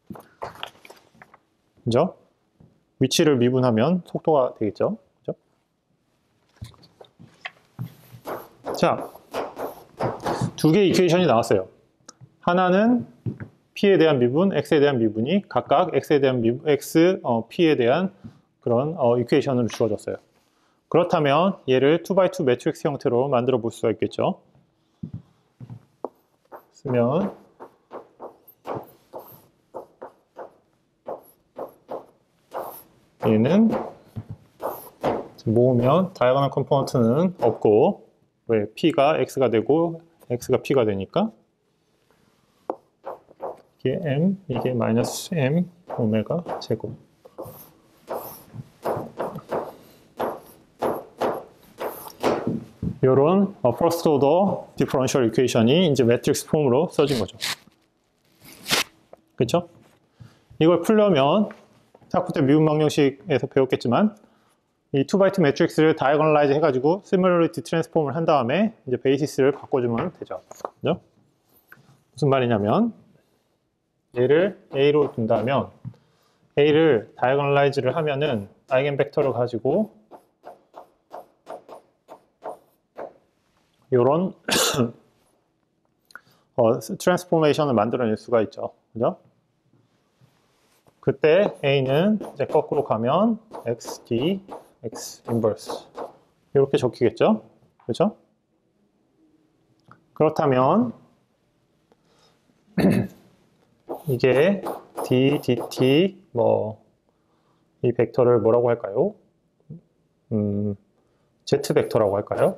그죠? 위치를 미분하면 속도가 되겠죠? 그죠? 자, 두 개의 이퀘이션이 나왔어요. 하나는 P에 대한 미분, X에 대한 미분이 각각 X에 대한 미분, P에 대한 그런 이퀘이션으로 주어졌어요. 그렇다면 얘를 2x2 매트릭스 형태로 만들어 볼 수가 있겠죠. 쓰면 얘는 모으면 다이아고널 컴포넌트는 없고, 왜 P가 X가 되고 X가 P가 되니까 이게 M, 이게 마이너스 M 오메가 제곱. 요런 퍼스트 오더 디퍼런셜 이퀘이션이 이제 매트릭스 폼으로 써진 거죠. 그렇죠? 이걸 풀려면 탁구 때 미분 방정식에서 배웠겠지만 이 2x2 매트릭스를 다이아고널라이즈 해가지고 시뮬러리티 트랜스폼을 한 다음에 이제 베이시스를 바꿔주면 되죠. 그죠? 무슨 말이냐면 얘를 A로 둔다면 A를 다이아고널라이즈를 하면은 아이겐 벡터를 가지고 요런 트랜스포메이션을 만들어낼 수가 있죠. 그죠? 그때 A는 이제 거꾸로 가면 XD, X 인버스 이렇게 적히겠죠? 그죠? 그렇다면 이게 D, DT 이 벡터를 뭐라고 할까요? Z 벡터라고 할까요?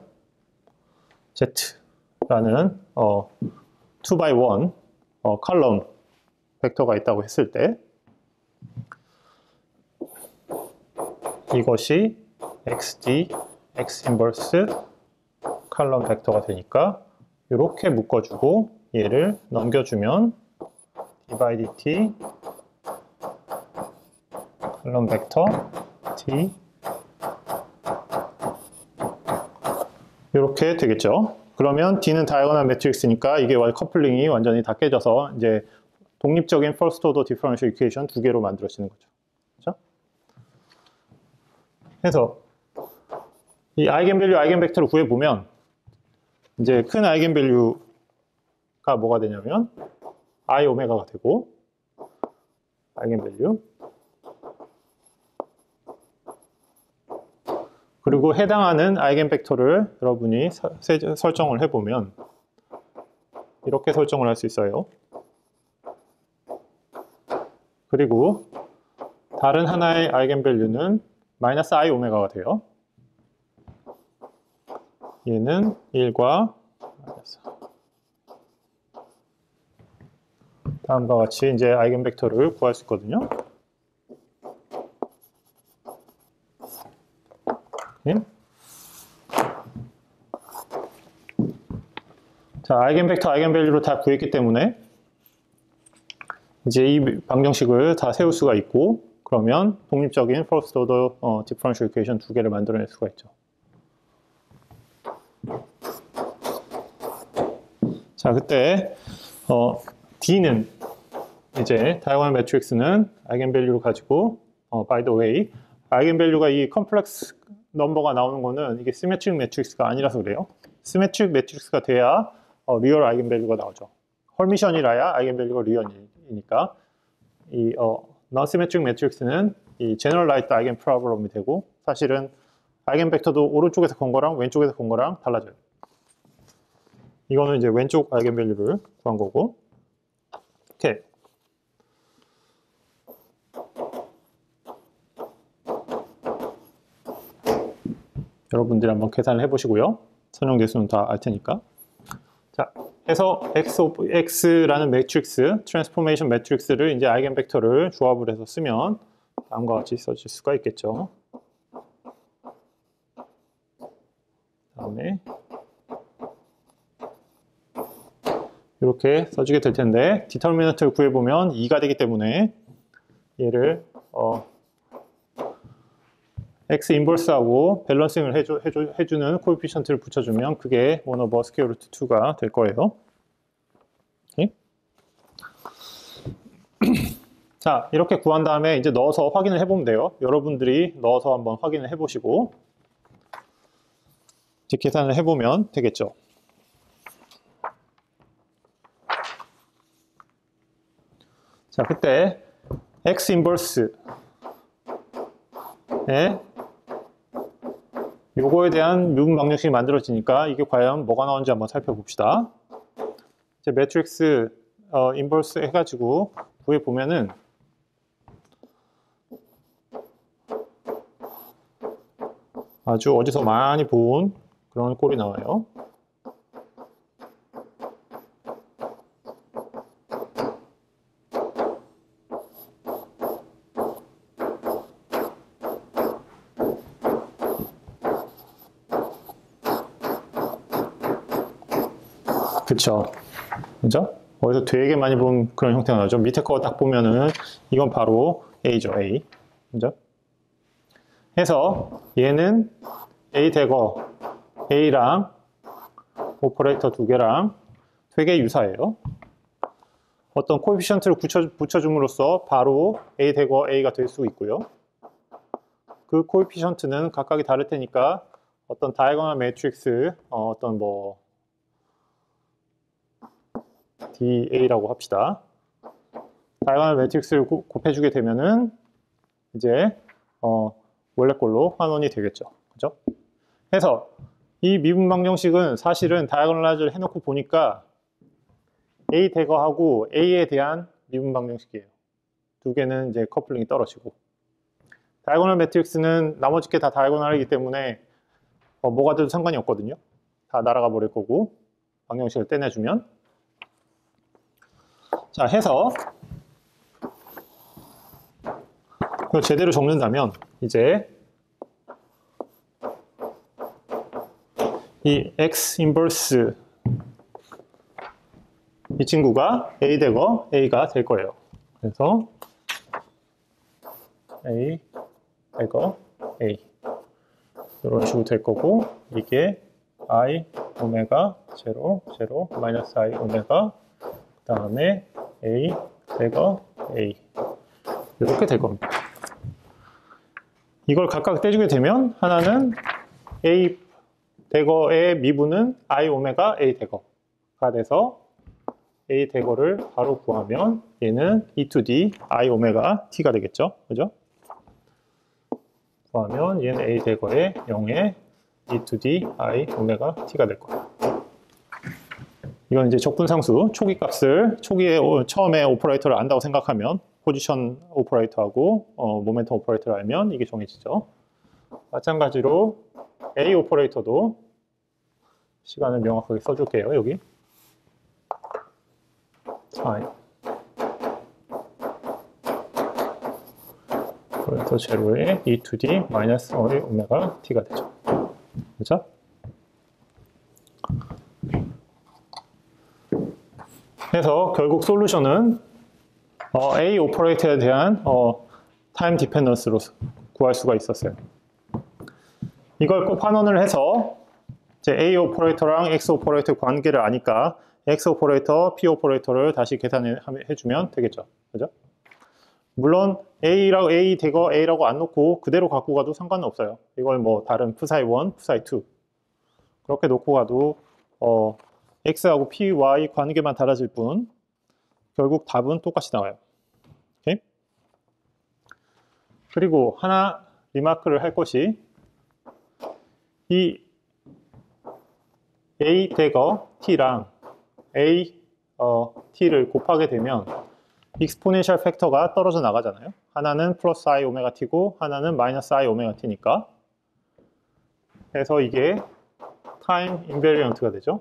Z라는 2x1 컬럼 벡터가 있다고 했을 때 이것이 XD, X 인버스 컬럼 벡터가 되니까 이렇게 묶어주고 얘를 넘겨주면 D by dt 컬럼 벡터 T 이렇게 되겠죠. 그러면 D는 다이아고널 매트릭스니까 이게 커플링이 완전히 다 깨져서 이제 독립적인 퍼스트 오더 디퍼런셜 이퀘이션 두 개로 만들어지는 거죠. 그렇죠? 그래서 이 아이겐밸류, 아이겐벡터를 구해보면 이제 큰 아이겐밸류가 뭐가 되냐면 I 오메가가 되고 아이겐밸류 그리고 해당하는 아이겐벡터를 여러분이 설정을 해보면 이렇게 설정을 할 수 있어요. 그리고 다른 하나의 아이겐밸류는 마이너스 I 오메가가 돼요. 얘는 1과 다음과 같이 이제 아이겐벡터를 구할 수 있거든요. 자, 아이겐벡터, 아이겐밸류로 다 구했기 때문에 이제 이 방정식을 다 세울 수가 있고 그러면 독립적인 퍼스트 오더 디퍼런셜 이퀘이션 두 개를 만들어낼 수가 있죠. 자, 그때 D는 이제 다이아고널 매트릭스는 아이겐밸류를 가지고 by the way 아이겐밸류가 이 컴플렉스 넘버가 나오는 거는 이게 시메트릭 매트릭스가 아니라서 그래요. 시메트릭 매트릭스가 돼야 리얼 아이겐밸류가 나오죠. 헐미션이라야 아이겐밸류가 리얼이니까 이 non-symmetric 매트릭스는 이 generalized 아이겐 프로블럼이 되고 사실은 아이겐 벡터도 오른쪽에서 건 거랑 왼쪽에서 건 거랑 달라져요. 이거는 이제 왼쪽 아이겐밸류를 구한 거고. 오케이. 여러분들이 한번 계산을 해보시고요. 선형 대수는 다 알 테니까. 자, 해서 X라는 매트릭스, 트랜스포메이션 매트릭스를 이제 아이겐 벡터를 조합을 해서 쓰면 다음과 같이 써질 수가 있겠죠. 다음에 이렇게 써주게 될 텐데 디터미넌트를 구해보면 2가 되기 때문에 얘를 X 인버스하고 밸런싱을 해주는 코에피션트를 붙여주면 그게 1 over 스퀘어 루트 2가 될 거예요. 오케이? 자, 이렇게 구한 다음에 이제 넣어서 확인을 해보면 돼요. 여러분들이 넣어서 한번 확인을 해보시고 이제 계산을 해보면 되겠죠. 자, 그때 X 인버스에 요거에 대한 미분 방정식이 만들어지니까 이게 과연 뭐가 나오는지 한번 살펴봅시다. 이제 매트릭스 인버스 해가지고 구해 보면은 아주 어디서 많이 본 그런 꼴이 나와요. 그쵸. 그죠? 어디서 되게 많이 본 그런 형태가 나오죠. 밑에 거 딱 보면은 이건 바로 A죠, A. 그죠? 해서 얘는 A 대거 A랑 오퍼레이터 두 개랑 되게 유사해요. 어떤 코에피션트를 붙여줌으로써 바로 A 대거 A가 될 수 있고요. 그 코에피션트는 각각이 다를 테니까 어떤 다이아고널 매트릭스 어떤 뭐 DA라고 합시다. 다이아고널 매트릭스를 곱해주게 되면은 이제 원래 걸로 환원이 되겠죠. 그죠? 해서 이 미분 방정식은 사실은 다이아고널라이즈를 해놓고 보니까 A 대거하고 A에 대한 미분 방정식이에요. 두 개는 이제 커플링이 떨어지고 다이아고널 매트릭스는 나머지 게 다 다이아고널이기 때문에 뭐가 돼도 상관이 없거든요. 다 날아가 버릴 거고 방정식을 떼내주면 자, 해서 그걸 제대로 적는다면 이제 이 X 인버스 이 친구가 A 대거 A가 될 거예요. 그래서 A 대거 A 이런 식으로 될 거고 이게 I 오메가 0, 0, 마이너스 I 오메가 그 다음에 A 대거 A 이렇게 될 겁니다. 이걸 각각 떼주게 되면 하나는 A 대거의 미분은 I 오메가 A 대거가 돼서 A 대거를 바로 구하면 얘는 E to D I 오메가 T가 되겠죠. 그죠? 구하면 얘는 A 대거의 0에 E to D I 오메가 T가 될 거예요. 이건 이제 적분상수, 초기 값을, 초기에 처음에 오퍼레이터를 안다고 생각하면 포지션 오퍼레이터하고 모멘텀 오퍼레이터를 알면 이게 정해지죠. 마찬가지로 A 오퍼레이터도 시간을 명확하게 써줄게요. 여기 time 오퍼레이터 제로에 E to D 마이너스 I 오메가 T가 되죠. 그렇죠? 그래서 결국 솔루션은 A 오퍼레이터에 대한 타임 디펜던스로 구할 수가 있었어요. 이걸 꼭 환원을 해서 이제 A 오퍼레이터랑 X 오퍼레이터 관계를 아니까 X 오퍼레이터, P 오퍼레이터를 다시 계산해주면 되겠죠. 그죠? 물론 A 대거 A라고 안 놓고 그대로 갖고 가도 상관은 없어요. 이걸 뭐 다른 푸사이 1, 푸사이 2 그렇게 놓고 가도 x하고 p, y 관계만 달라질 뿐 결국 답은 똑같이 나와요. 오케이? 그리고 하나 리마크를 할 것이 이 a 대거 t랑 a t를 곱하게 되면 익스포넨셜 팩터가 떨어져 나가잖아요. 하나는 플러스 i 오메가 t고 하나는 마이너스 i 오메가 t니까. 그래서 이게 타임 인베리언트가 되죠.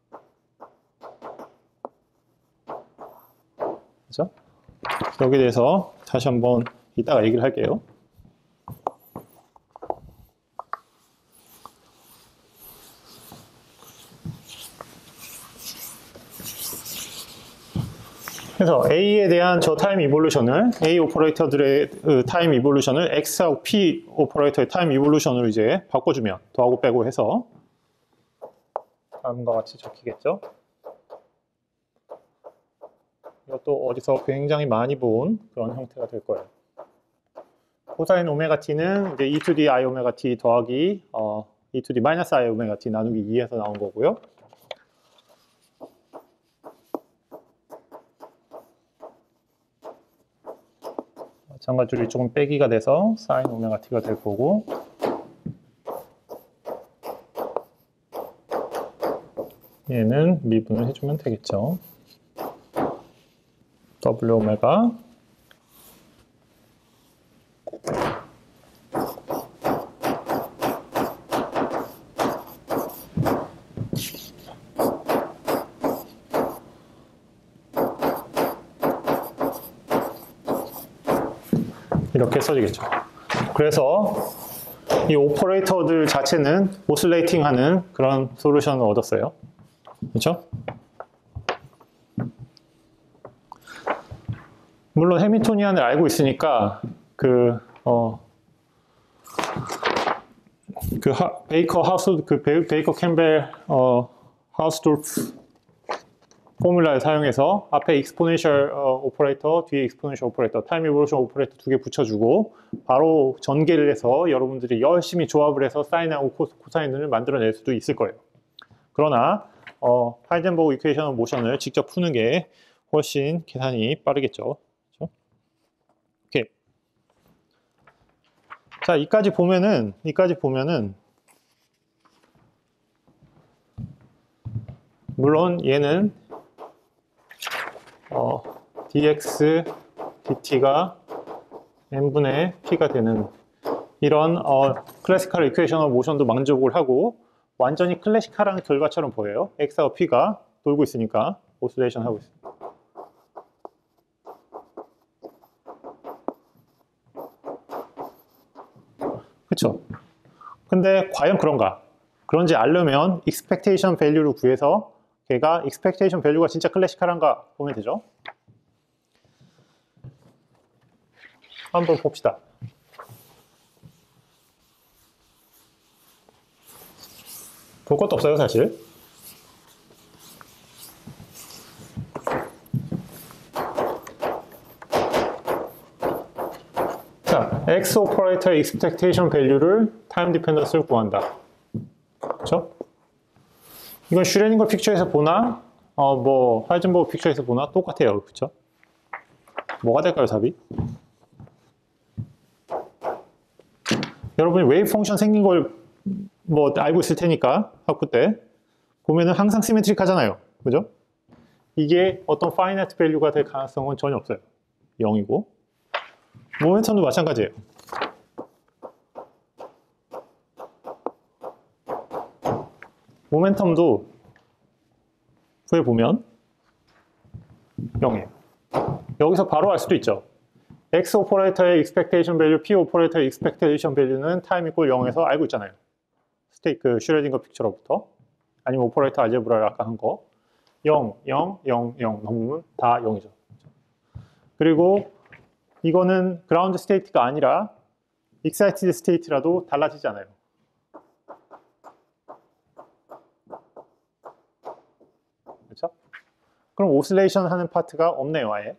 그죠? 여기에 대해서 다시 한번 이따가 얘기를 할게요. 그래서 A에 대한 저 타임 이볼루션을 A 오퍼레이터들의 타임 이볼루션을 X하고 P 오퍼레이터의 타임 이볼루션으로 이제 바꿔주면 더하고 빼고 해서 다음과 같이 적히겠죠. 이것도 어디서 굉장히 많이 본 그런 형태가 될 거예요. 코사인 오메가 t는 이제 e to the i 오메가 t 더하기 e to the 마이너스 i 오메가 t 나누기 2에서 나온 거고요. 마찬가지로 이쪽은 빼기가 돼서 사인 오메가 t가 될 거고, 얘는 미분을 해주면 되겠죠. W 오메가 이렇게 써지겠죠. 그래서 이 오퍼레이터들 자체는 오슬레이팅 하는 그런 솔루션을 얻었어요. 그렇죠? 물론 해미토니안을 알고 있으니까 베이커 캠벨 하우스돌프 포뮬라를 사용해서 앞에 익스포넨셜 오퍼레이터, 뒤에 익스포넨셜 오퍼레이터, 타임 이볼루션 오퍼레이터 두 개 붙여주고 바로 전개를 해서 여러분들이 열심히 조합을 해서 사인하고 코사인을 만들어낼 수도 있을 거예요. 그러나 하이젠버그 이퀘이션 오브 모션을 직접 푸는 게 훨씬 계산이 빠르겠죠. 그렇죠? 오케이. 자, 이까지 보면은 물론 얘는 dx dt가 n분의 p가 되는 이런 클래시컬 이퀘이션 오브 모션도 만족을 하고 완전히 클래시컬한 결과처럼 보여요. x와 p가 돌고 있으니까 오실레이션 하고 있습니다. 그렇죠? 근데 과연 그런가? 그런지 알려면 expectation value를 구해서 걔가 expectation value가 진짜 클래시컬한가 보면 되죠. 한번 봅시다. 볼 것도 없어요, 사실. 자, X 오퍼레이터의 expectation value를 타임 디펜던스를 구한다. 그렇죠? 이건 슈레딩거 픽처에서 보나, 하이젠버그 픽처에서 보나 똑같아요, 그렇죠? 뭐가 될까요, 답이? 여러분이 웨이브 펑션 생긴 걸 알고 있을 테니까 학부 때 보면은 항상 시메트릭하잖아요, 그죠? 이게 어떤 파이나이트 밸류가 될 가능성은 전혀 없어요. 0이고 모멘텀도 마찬가지예요. 모멘텀도 후에 보면 0이에요. 여기서 바로 알 수도 있죠. X 오퍼레이터의 expectation value, P 오퍼레이터의 expectation value는 타임 이퀄 0에서 알고 있잖아요. 슈레딩거 픽처로부터. 아니면 오퍼레이터 알제브라를 아까 한 거. 0, 0, 0, 0 넘으면 다 0이죠. 그리고 이거는 그라운드 스테이트가 아니라 익사이티드 스테이트라도 달라지지 않아요. 그렇죠? 그럼 오실레이션 하는 파트가 없네요, 아예.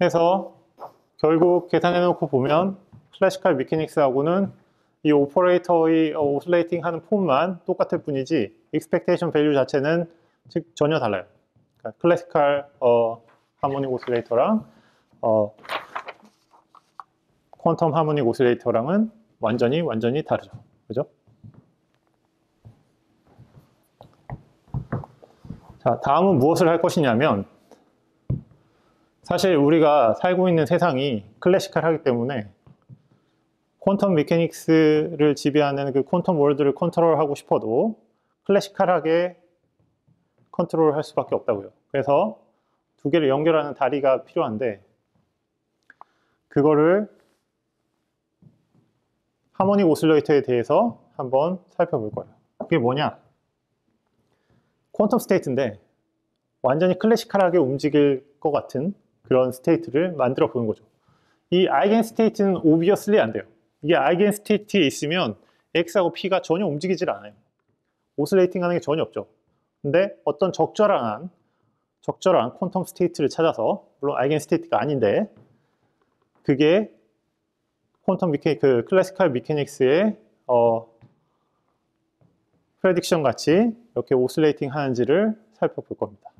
해서 결국 계산해 놓고 보면 클래시컬 미케닉스하고는 이 오퍼레이터의 오슬레이팅 하는 폼만 똑같을 뿐이지 익스펙테이션 밸류 자체는 즉 전혀 달라요. 그러니까 클래시컬 하모닉 오슬레이터랑 퀀텀 하모닉 오슬레이터랑은 완전히 다르죠. 그죠? 자, 다음은 무엇을 할 것이냐면 사실 우리가 살고 있는 세상이 클래시컬하기 때문에 퀀텀 메케닉스를 지배하는 그 퀀텀 월드를 컨트롤하고 싶어도 클래시컬하게 컨트롤할 수밖에 없다고요. 그래서 두 개를 연결하는 다리가 필요한데 그거를 하모닉 오슬레이터에 대해서 한번 살펴볼 거예요. 그게 뭐냐? 퀀텀 스테이트인데 완전히 클래시컬하게 움직일 것 같은 그런 스테이트를 만들어 보는 거죠. 이 아이겐 스테이트는 오비어슬리 안 돼요. 이게 아이겐 스테이트에 있으면 X하고 P가 전혀 움직이질 않아요. 오슬레이팅 하는 게 전혀 없죠. 근데 어떤 적절한 퀀텀 스테이트를 찾아서, 물론 아이겐 스테이트가 아닌데 그게 그 클래시컬 미케닉스의 프레딕션 같이 이렇게 오슬레이팅 하는지를 살펴볼 겁니다.